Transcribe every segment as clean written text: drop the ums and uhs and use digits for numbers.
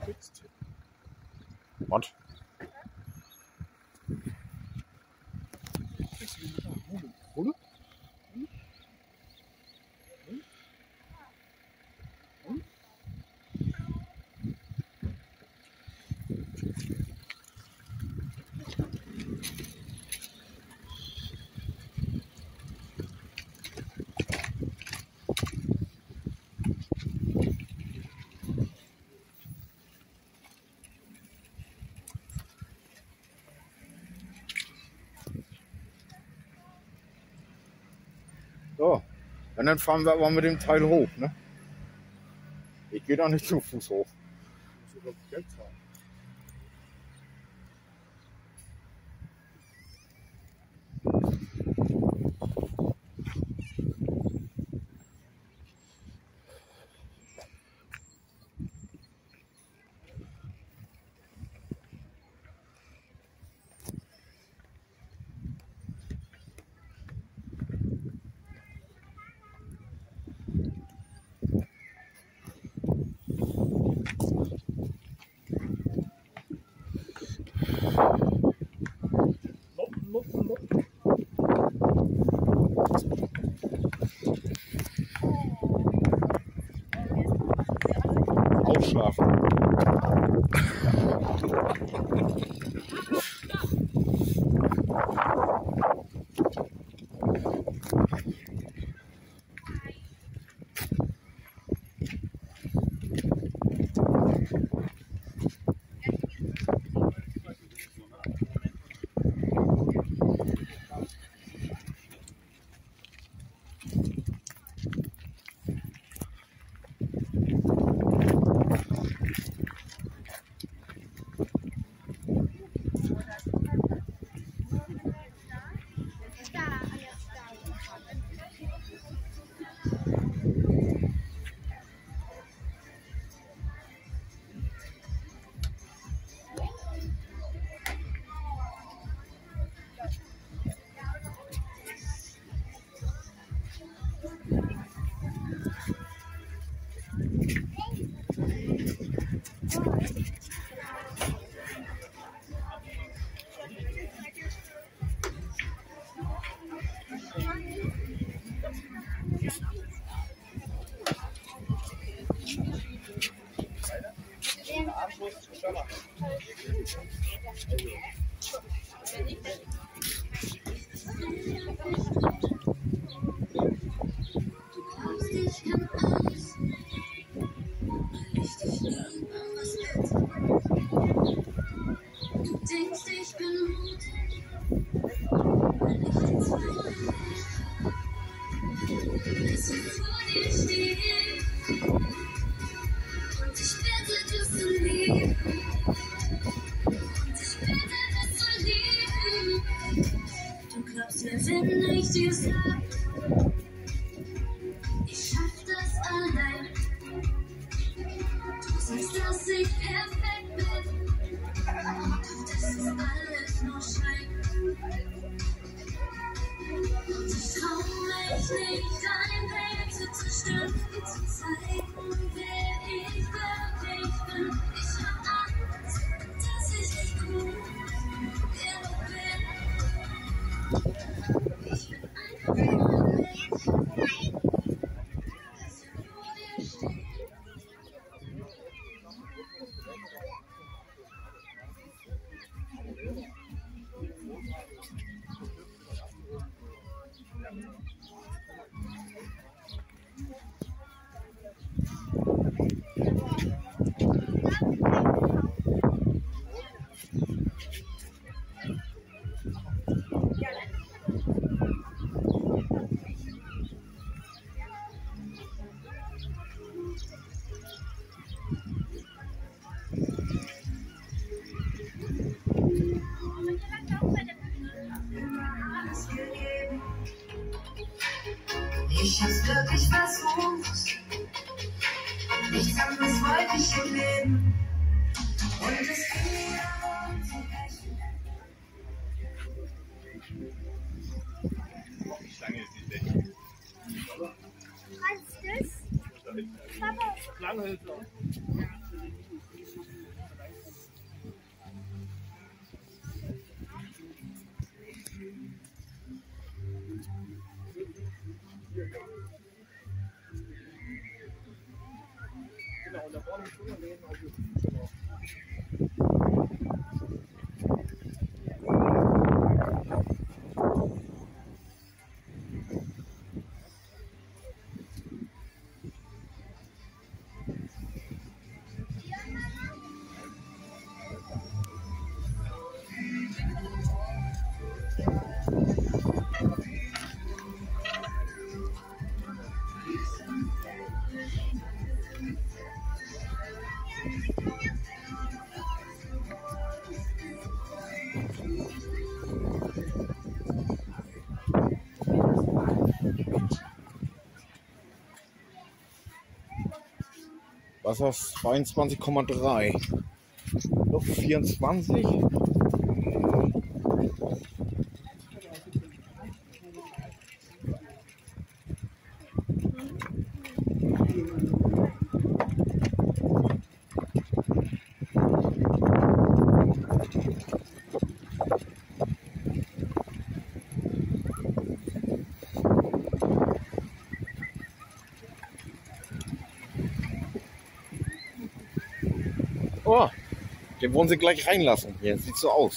Was? Hole? So, und dann fahren wir aber mit dem Teil hoch, ne? Ich gehe da nicht zu Fuß hoch. Ich muss Geld zahlen. Ausschlafen. Wenn ich dir sag, ich schaff das allein. Du sagst, dass ich perfekt bin, doch das ist alles nur Schein. Und ich trau mich nicht, dein Bild zu zerstören, dir zu zeigen, wer ich wirklich bin. Ich hab Angst, dass ich nicht gut genug bin. Ich bin einfach nur ein Mensch, das hier vor dir steht. Ich hab's wirklich versucht, nichts anderes wollte ich im Leben. Und es ging mir darum zu rächen. Die Schlange ist nicht weg. Was ist das? Papa. Schlangenhölzer. Wasser ist 22,3. Luft 24. Oh, den wollen sie gleich reinlassen. Hier sieht so aus.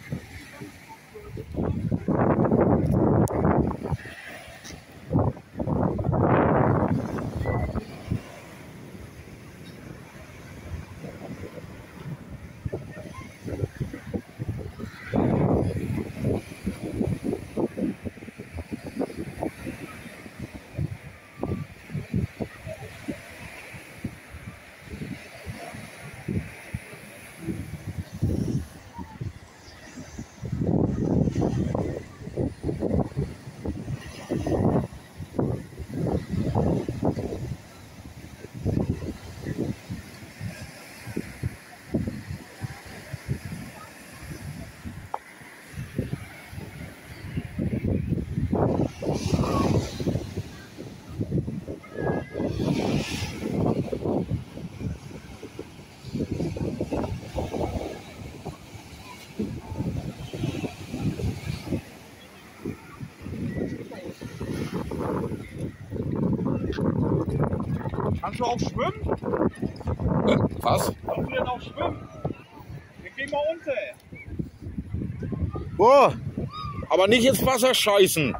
Kannst du auch schwimmen? Was? Kannst du denn auch schwimmen? Wir gehen mal unter. Boah, aber nicht ins Wasser scheißen.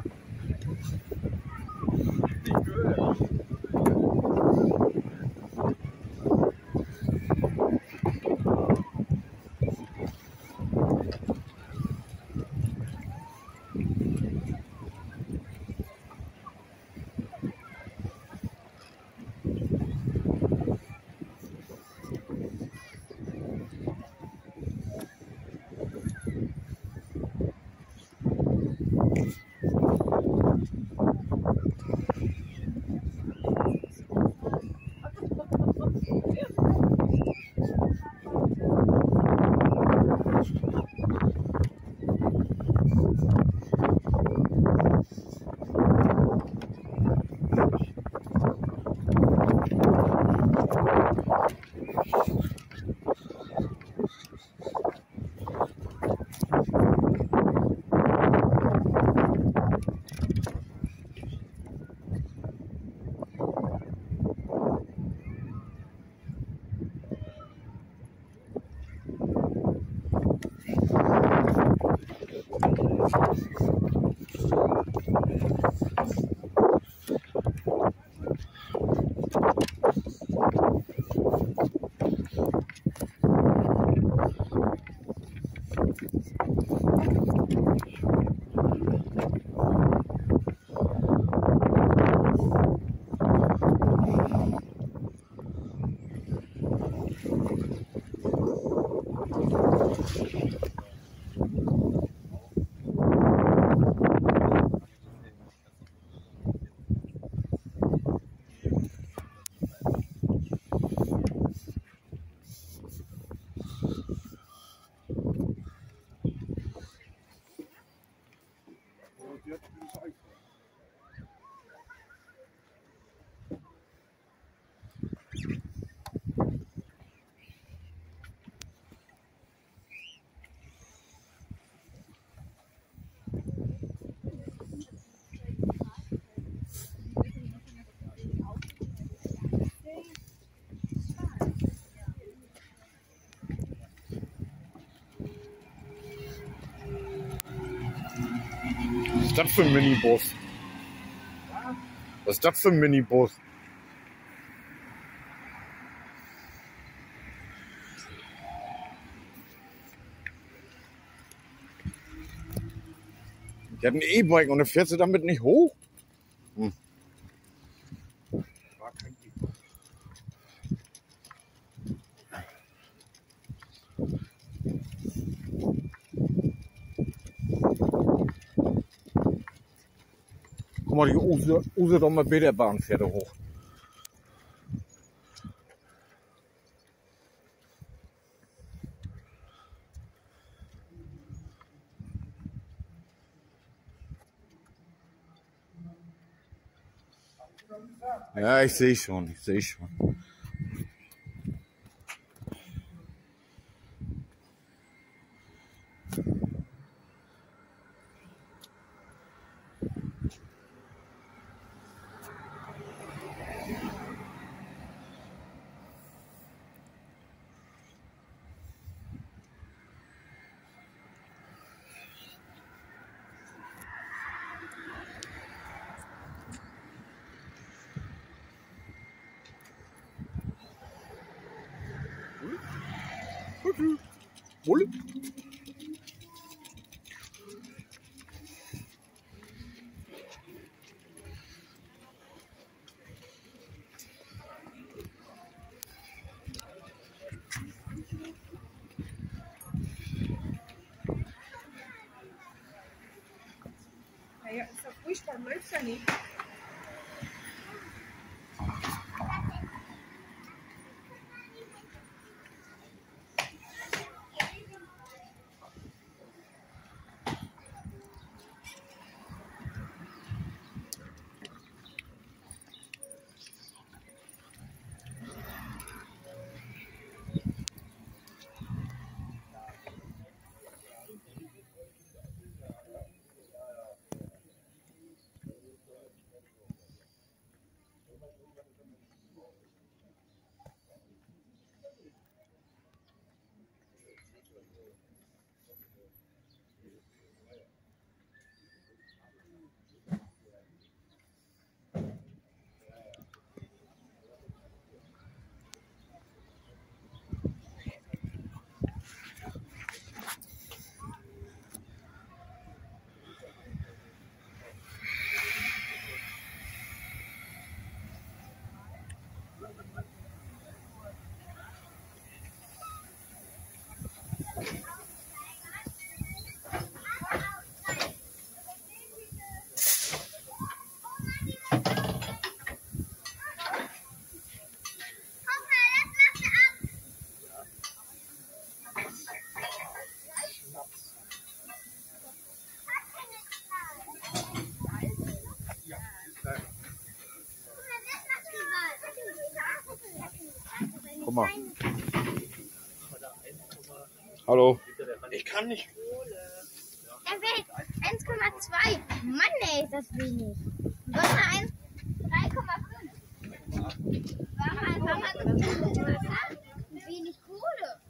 das für ein Minibus? Was ist das für ein Minibus? Die hat ein E-Bike und dann fährt sie damit nicht hoch? Hm. War kein E-Bike. Guck mal, die Use doch mal Bäderbahn fährt da hoch. Ja, ich sehe schon, ich sehe schon. Wolle? Naja, ist doch furchtbar, läuft ja nicht. Guck mal. Hallo. Ich kann nicht. Er will 1,2. Mann, ey, ist das wenig. Was war 3,5? Warum hat man wenig Kohle?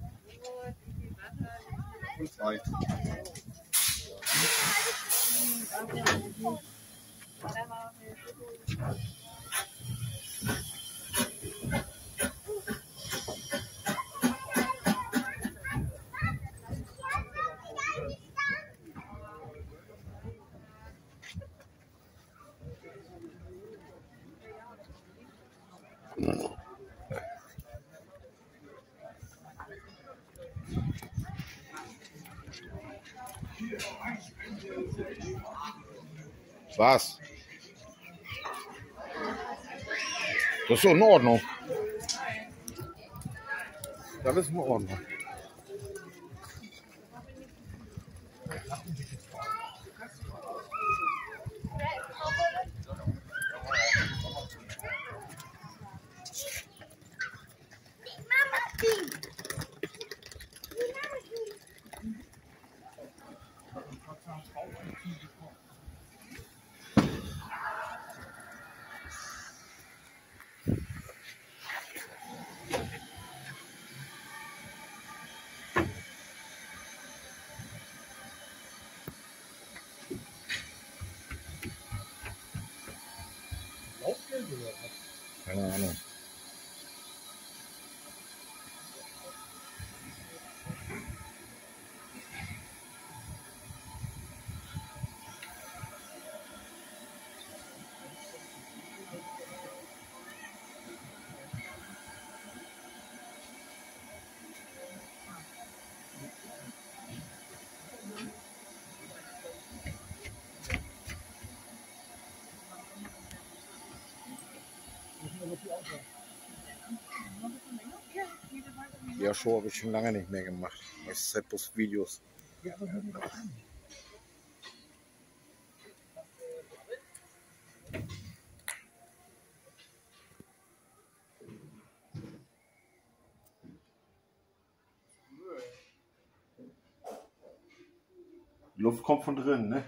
Was? Das ist doch in Ordnung. Das ist in Ordnung. gehört hat. Keine Ahnung. Ja, Show habe ich schon lange nicht mehr gemacht. Es ist halt bloß Videos. Ja, aber wie das an? Die Luft kommt von drin, ne?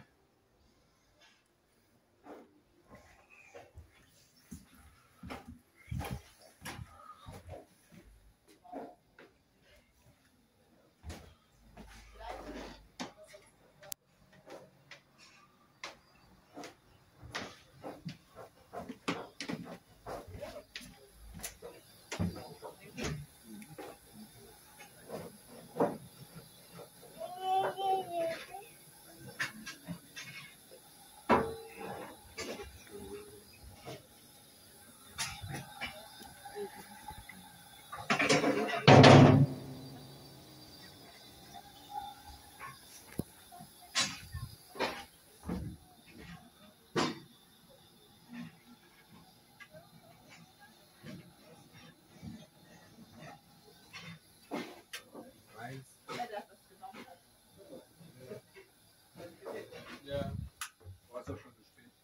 Ja, war es ja schon gespielt.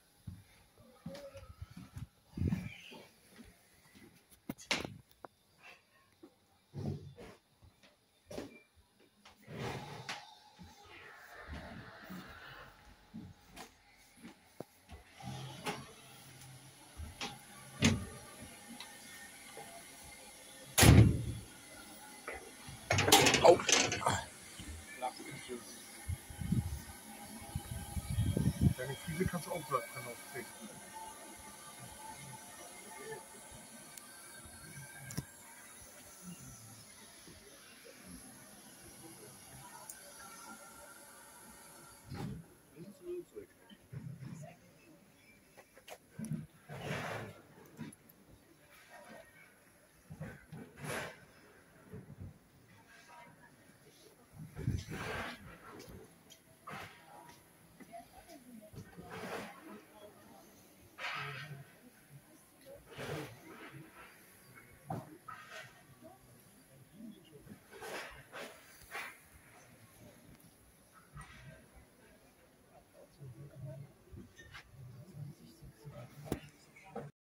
Au! Deine Füße kannst du auch dran auftreten.